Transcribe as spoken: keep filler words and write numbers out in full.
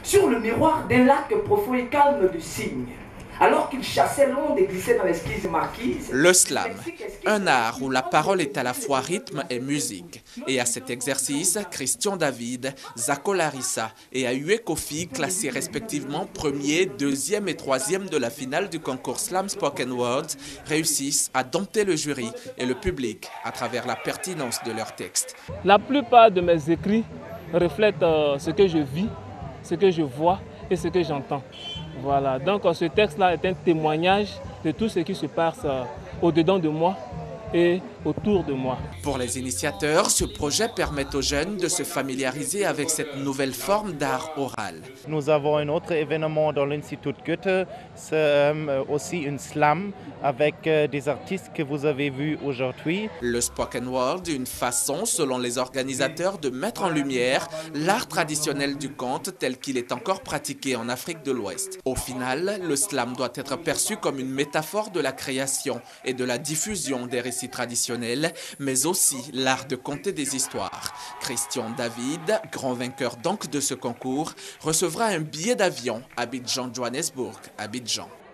sur le miroir d'un lac profond et calme de cygne. Alors qu'il chassait l'onde et glissait dans l'esquisse marquise. Le slam, un art où la parole est à la fois rythme et musique. Et à cet exercice, Christian David, Zako Larissa et Ahué Kofi, classés respectivement premier, deuxième et troisième de la finale du concours Slam Spoken Words, réussissent à dompter le jury et le public à travers la pertinence de leurs textes. La plupart de mes écrits reflètent euh, ce que je vis, ce que je vois et ce que j'entends. Voilà, donc ce texte-là est un témoignage de tout ce qui se passe euh, au-dedans de moi et autour de moi. Pour les initiateurs, ce projet permet aux jeunes de se familiariser avec cette nouvelle forme d'art oral. Nous avons un autre événement dans l'Institut Goethe, c'est euh, aussi une slam avec euh, des artistes que vous avez vus aujourd'hui. Le spoken word, une façon, selon les organisateurs, de mettre en lumière l'art traditionnel du conte tel qu'il est encore pratiqué en Afrique de l'Ouest. Au final, le slam doit être perçu comme une métaphore de la création et de la diffusion des récits traditionnels, mais aussi l'art de conter des histoires. Christian David, grand vainqueur donc de ce concours, recevra un billet d'avion Abidjan-Johannesburg, Abidjan.